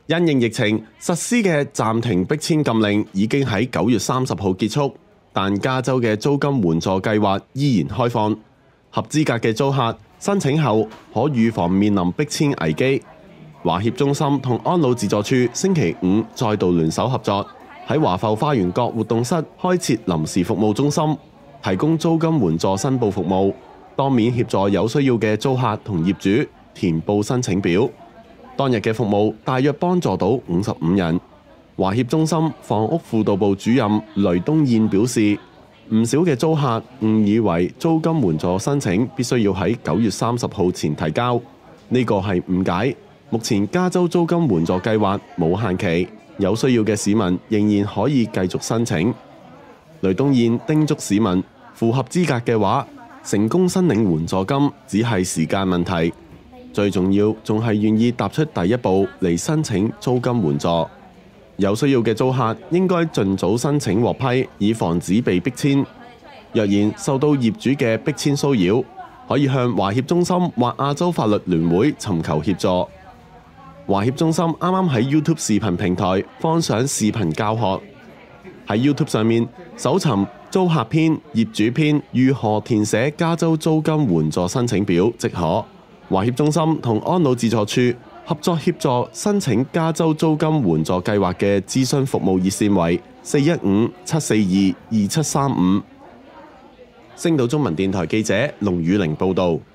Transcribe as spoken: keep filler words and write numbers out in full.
因應疫情實施嘅暫停逼遷禁令已經喺九月三十號結束，但加州嘅租金援助計劃依然開放。合資格嘅租客申請後可預防面臨逼遷危機。華協中心同安老自助處星期五再度聯手合作，喺華埠花園角活動室開設臨時服務中心，提供租金援助申報服務，當面協助有需要嘅租客同業主填報申請表。當日嘅服務大約幫助到五十五人。華協中心房屋輔導部主任雷東燕表示，唔少嘅租客誤以為租金援助申請必須要喺九月三十號前提交，呢個係誤解。目前加州租金援助計劃冇限期，有需要嘅市民仍然可以繼續申請。雷東燕叮囑市民，符合資格嘅話，成功申領援助金只係時間問題。最重要仲係願意踏出第一步嚟申請租金援助。有需要嘅租客應該盡早申請獲批，以防止被逼遷。若然受到業主嘅逼遷騷擾，可以向華協中心或亞洲法律聯會尋求協助。華協中心啱啱喺 YouTube 視頻平台放上視頻教學，喺 YouTube 上面搜尋租客篇、業主篇如何填寫加州租金援助申請表即可。華協中心同安老自助處合作協助申請加州租金援助計劃嘅諮詢服務熱線為四一五七四二二七三五。星島中文電台記者龍宇玲報導。